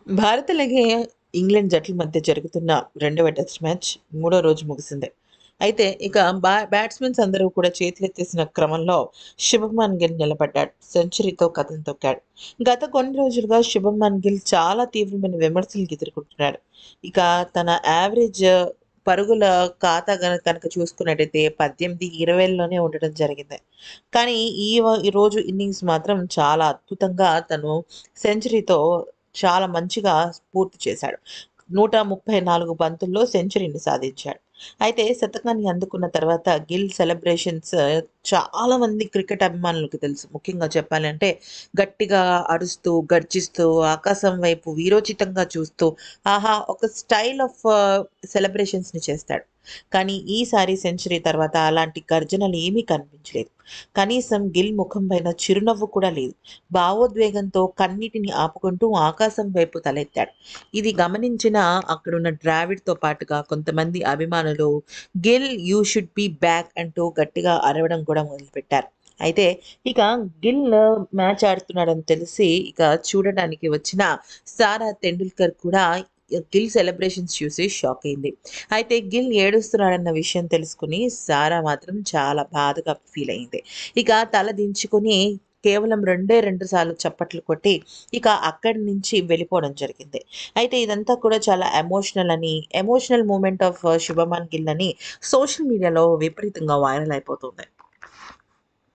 భారత్ అలాగే ఇంగ్లాండ్ జట్ల మధ్య జరుగుతున్న రెండవ టెస్ట్ మ్యాచ్ మూడో రోజు ముగిసింది. అయితే ఇక బ్యాట్స్మెన్స్ అందరూ కూడా చేతులెత్తేసిన క్రమంలో శుభమన్ గిల్ నిలబడ్డాడు. సెంచరీతో కథం తొక్కాడు. గత కొన్ని రోజులుగా శుభమన్ గిల్ చాలా తీవ్రమైన విమర్శలకు ఎదుర్కొంటున్నాడు. ఇక తన యావరేజ్ పరుగుల ఖాతా కనుక చూసుకున్నట్టయితే 18, 20లోనే ఉండడం జరిగింది. కానీ ఈ రోజు ఇన్నింగ్స్ మాత్రం చాలా అద్భుతంగా తను సెంచరీతో చాలా మంచిగా పూర్తి చేశాడు. 134 బంతుల్లో సెంచరీని సాధించాడు. అయితే శతకాన్ని అందుకున్న తర్వాత గిల్ సెలబ్రేషన్స్ చాలా మంది క్రికెట్ అభిమానులకు తెలుసు. ముఖ్యంగా చెప్పాలంటే గట్టిగా అరుస్తూ, గర్జిస్తూ, ఆకాశం వైపు వీరోచితంగా చూస్తూ ఒక స్టైల్ ఆఫ్ సెలబ్రేషన్స్‌ని చేస్తాడు. కానీ ఈసారి సెంచరీ తర్వాత అలాంటి గర్జనలు ఏమీ కనిపించలేదు. కనీసం గిల్ ముఖం పైన చిరునవ్వు కూడా లేదు. భావోద్వేగంతో కన్నీటిని ఆపుకుంటూ ఆకాశం వైపు తలెత్తాడు. ఇది గమనించిన అక్కడున్న ద్రావిడ్‌తో పాటుగా కొంతమంది అభిమానులు Gill you should be back అంటూ గట్టిగా అరవడం కూడా మొదలుపెట్టారు. అయితే ఇక గిల్ మ్యాచ్ ఆడుతున్నాడని తెలిసి ఇక చూడడానికి వచ్చిన సారా తెండూల్కర్ కూడా గిల్ సెలబ్రేషన్స్ చూసి షాక్ అయింది. అయితే గిల్ ఏడుస్తున్నాడన్న విషయం తెలుసుకుని సారా మాత్రం చాలా బాధగా ఫీల్ అయింది. ఇక తల దించుకొని కేవలం 2 సార్లు చప్పట్లు కొట్టి ఇక అక్కడి నుంచి వెళ్ళిపోవడం జరిగింది. అయితే ఇదంతా కూడా చాలా emotional moment of Shubman Gill అని సోషల్ మీడియాలో విపరీతంగా వైరల్ అయిపోతుంది.